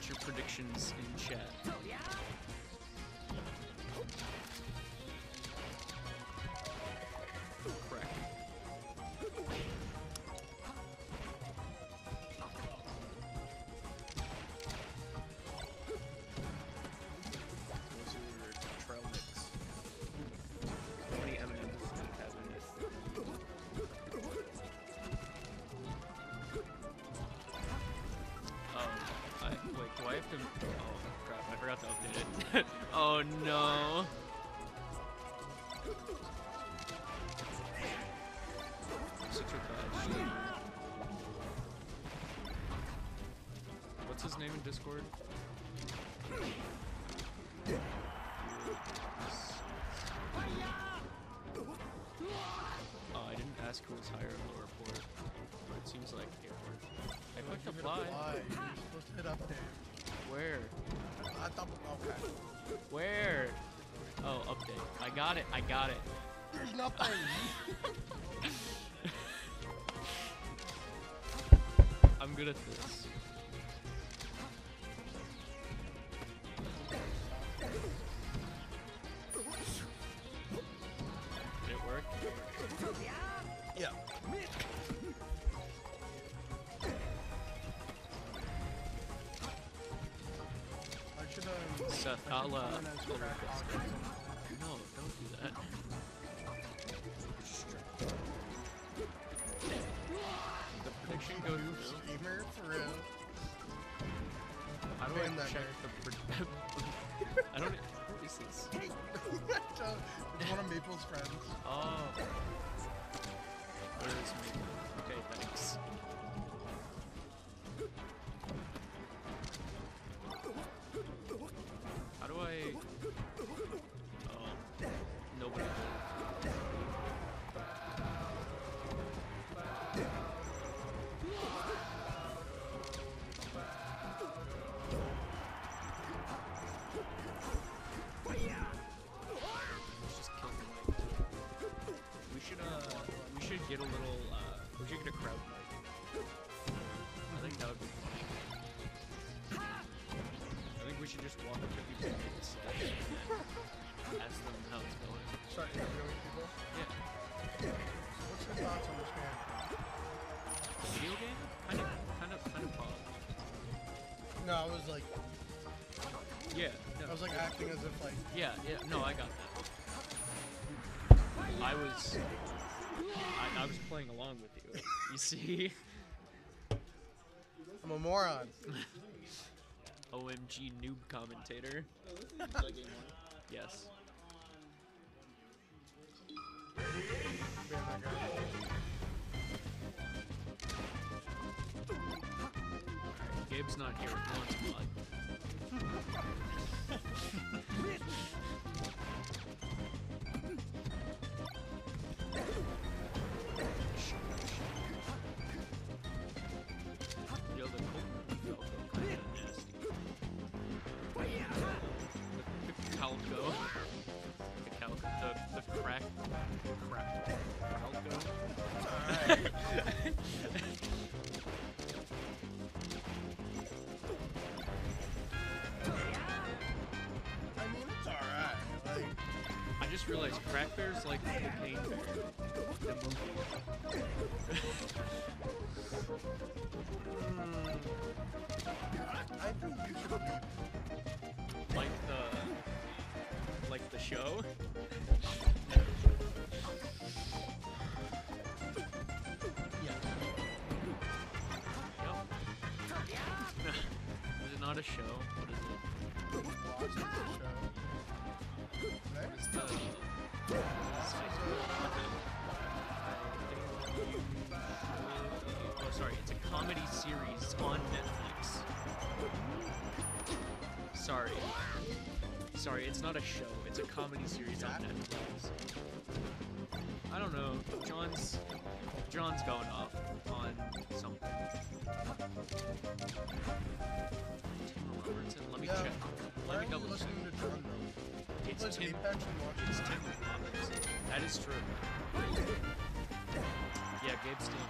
put your predictions in chat. Correct. Those are your trail mix. How many M&Ms do you have in it? Wait, do I have to? Oh crap! I forgot to update it. Oh no! Such a bad shit. What's his name in Discord? Oh, I didn't ask who was higher or lower port, but it seems like airport. I clicked apply. You're supposed to hit update. Where? I thought, okay. Where? Oh, update. I got it. I got it. There's nothing. I'm good at this. Did it work? Yeah. I should have. Seth, I'll no, don't do that. The prediction goes through. Streamer for real. How do I check the I don't. What is this? It's one of Maple's friends. Oh. Where is Maple? Okay, thanks. How do I? Oh, nobody. Just kill the light. We should get a little. We should get a crowd mic. I think that would be fun. I think we should just walk up to people and ask them how it's going. Start interviewing people. Yeah. What's your thoughts on this game? Video game? Kind of pop. No, I was like, Yeah. No. I was like acting as if like. Yeah. No, I got that. I was playing along with you. You see? I'm a moron. OMG noob commentator. Yes. Gabe's not here. He wants mod. Yo, the Falco kinda nasty. The Calco. The crack. Calco. Alright. I mean, it's alright. Like, I just realized Crack Bear's like Cocaine Bear. The movie. I think you should leave. Like the show? Yeah. Yep. Is it not a show? What is it? Watch the show. It's the... Oh, sorry. It's a comedy series on Netflix. Sorry, it's not a show. It's a comedy series on Netflix. I don't know. John's going off on something. Tim Robertson. Let me check. Let me double check. Listening to John though. It's Like Tim. Apex and watching It's Tim Robertson. That is true. Yeah, Gabe's still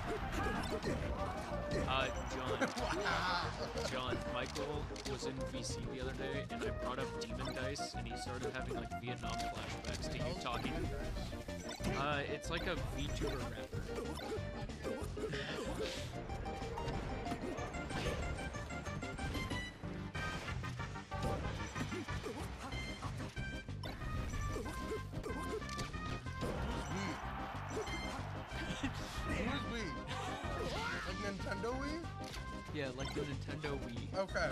John, Michael was in VC the other day, and I brought up Demon Dice, and he started having like Vietnam flashbacks to you talking. It's like a VTuber rapper. Who's Wii? Like Nintendo Wii? Yeah, like the Nintendo Wii. Okay.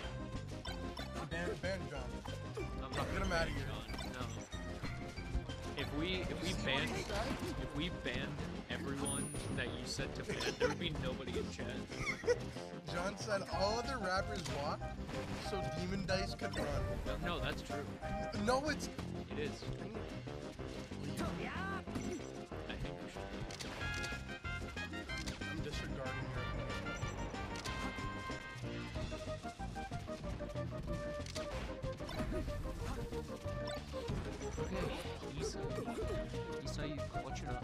Ban John. I'm not Get him out of here. No. If we banned everyone that you said to ban, there would be nobody in chat. John said all other rappers walk, so Demon Dice could run. No, that's true. No, it's. It is. I think we should. I'm disregarding your Okay, Isai clutching up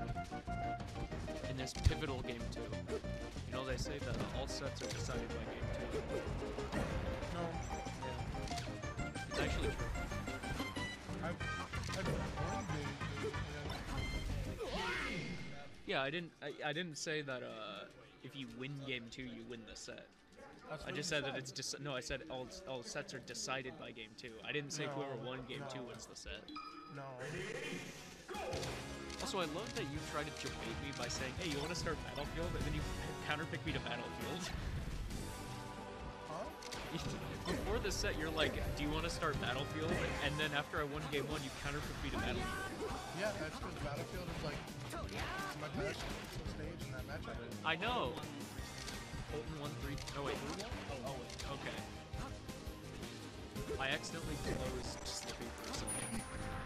in this pivotal game 2. You know, they say that all sets are decided by game 2. No. Yeah. It's actually true. I've won games. Yeah, I didn't say that if you win game 2, you win the set. That's I what just you said that it's no. I said all sets are decided by game 2. I didn't say whoever No, won game 2 no. wins the set. No. Also, I love that you tried to debate me by saying, "Hey, you want to start Battlefield?" and then you counterpick me to Battlefield. Huh? Before the set, you're like, "Do you want to start Battlefield?" and then after I won game 1, you counterpicked me to Battlefield. Yeah, that's because Battlefield is like my best stage in that matchup. I know. Colton 1-3. No wait. Oh wait. Okay. I accidentally closed Slippy for a second.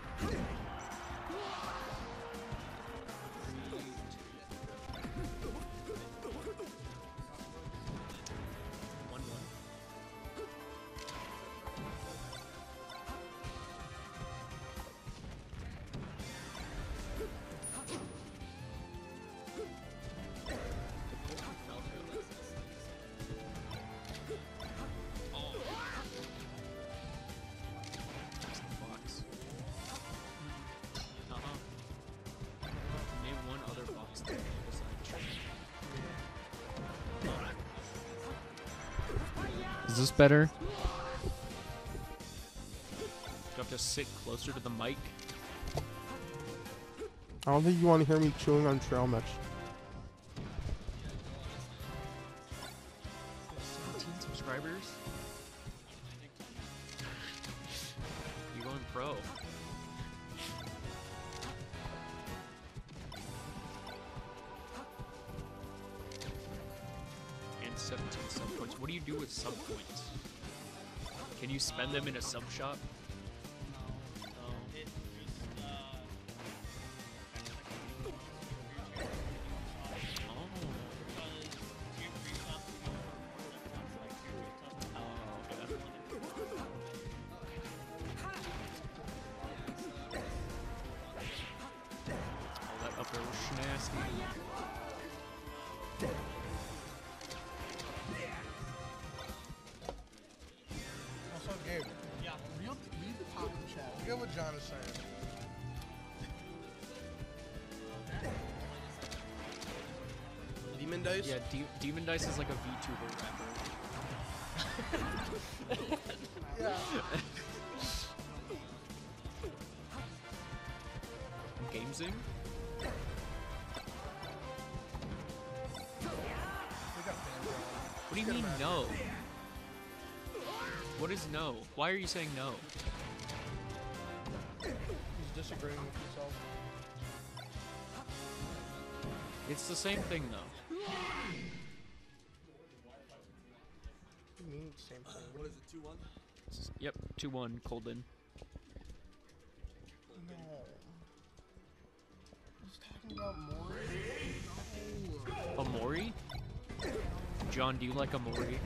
1-1. Is this better? Do you have to sit closer to the mic? I don't think you want to hear me chewing on trail mix. 17 subscribers? You're going pro. And 17 sub points. What do you do with sub points? Can you spend them in a sub shop? Also, Gabe. Yeah. Read the top of the chat. Look at what John is saying. Demon Dice? Yeah, Demon Dice is like a VTuber rapper. Yeah. Gamezing? What do you mean no? What is no? Why are you saying no? He's disagreeing with himself. It's the same thing though. What do you mean same thing? What is it, 2-1? Yep, 2-1 Colden. No. He's talking about Mori. No. Amori? John, do you like Amori?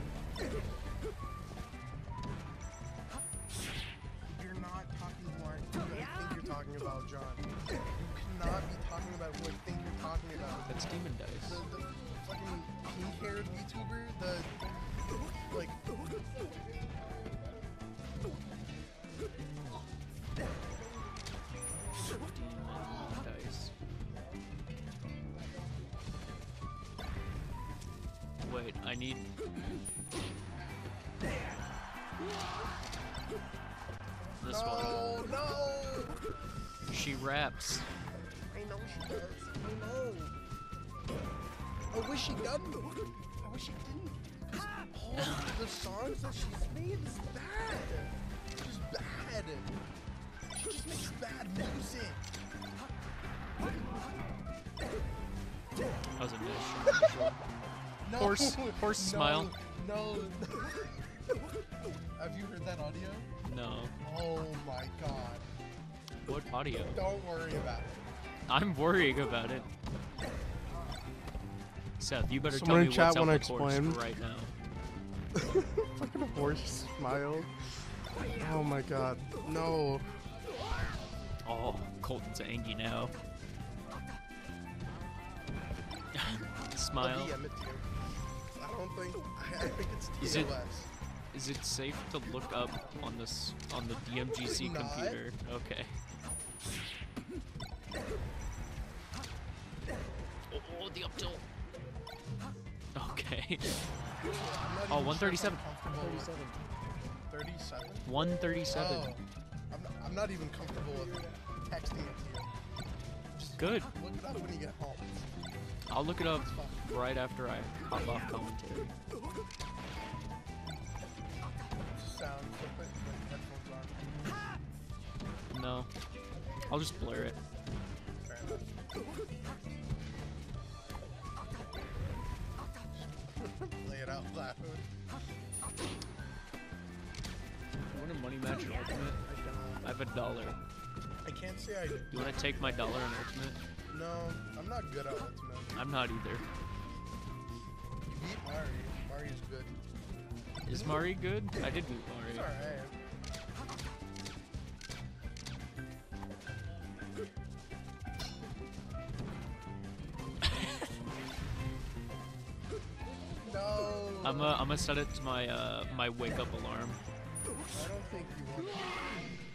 You're not talking about who I think you're talking about, John. You cannot be talking about who I think you're talking talking about? That's Demon Dice. The fucking pink-haired VTuber? The, like... 15 dice. Wait, I need... This one. No, no! She raps. I know she does. I know. I wish she didn't. I wish she didn't. 'Cause all the songs that she's made is bad. Just bad. She just makes bad music. That was a dish. No. Horse smile. No. Have you heard that audio? No. Oh my god. What audio? Don't worry about it. I'm worrying about it. Seth, you better Someone tell in me chat what's up wanna with horse explain. right now. Fucking horse smile. Oh my god. No. Oh, Colton's angry now. Smile. I'll DM it to you. I don't think. I think it's TOS. Is it safe to look up on this on the DMGC Not. computer? Okay. Oh, the up tilt. Okay. I'm not Oh, even 137. sure if I'm comfortable with- 37? 137. Oh, I'm not even comfortable with texting it to you. Just Good. look it up when you get home. I'll look it up It's fine. right after I hop off commentary. Sound clip it when headphones on. No. I'll just blur it. Fair enough. Play it out loud. You want a money match in Ultimate? I have $1. I can't say I do. You want to take my $1 in Ultimate? No, I'm not good at Ultimate. I'm not either. You beat Mari. Mari's good. Is Mari good? I did beat It's Mari. alright. No. I'm gonna set it to my my wake up alarm. I don't think you want to.